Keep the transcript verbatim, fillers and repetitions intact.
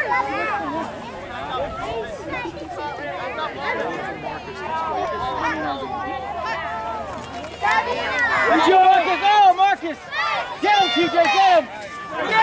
Marcus! Oh, Marcus! Get him, T J, get him!